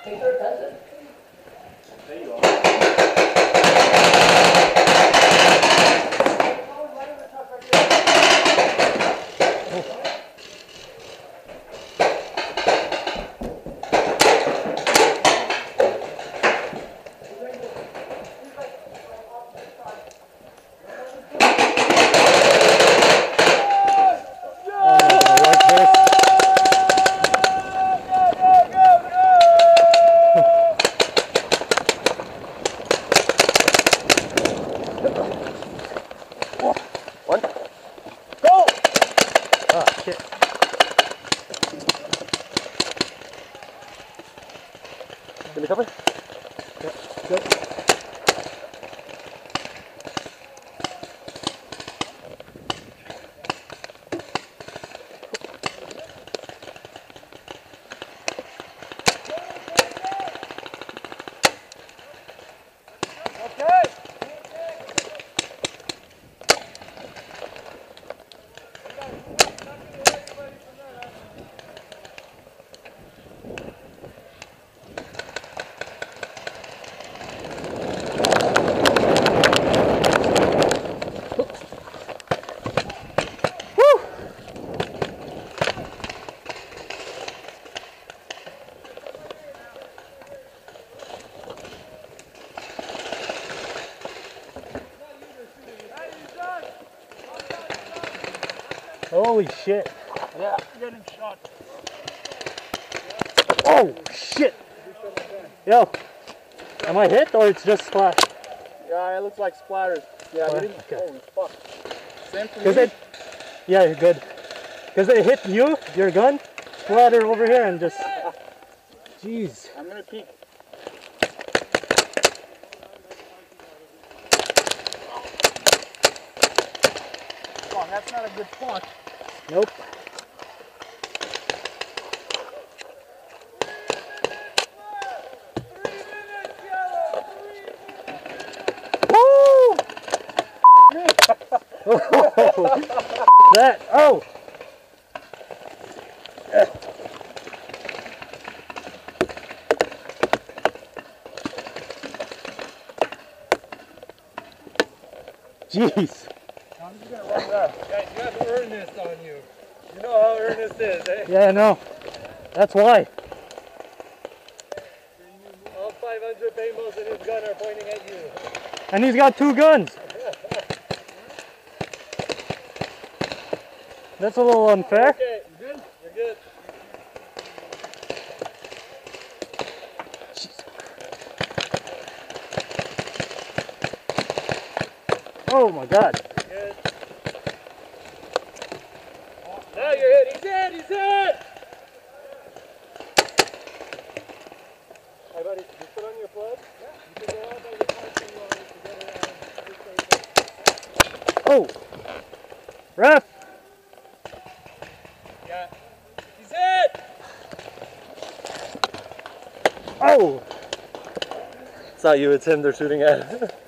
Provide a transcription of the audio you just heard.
There you are. One. Go! Oh, shit. Give me cover. Yeah, go. Holy shit. Yeah, getting shot. Oh shit. Yo, am I hit or it's just splash? Yeah, it looks like splatters. Yeah, Splatter? you didn't. Okay. Holy fuck. Same for Cause me. yeah, you're good. Cause it hit you, your gun, splatter over here and just, jeez. I'm gonna peek. Oh, that's not a good spot. Nope. Woo! That, oh! Jeez. I'm just gonna run that. Guys, you have earnest on you. You know how earnest is, eh? Yeah, I know. That's why. All 500 paintballs in his gun are pointing at you. And he's got 2 guns. That's a little unfair. Okay, you good? You're good. Oh my god. Good. Now you're hit. He's hit. He's hit. Hey buddy, you put on your plug? Yeah. You can go out by the parking lot to get around. Oh. Ref. Yeah. He's hit. Oh. It's not you, it's him they're shooting at.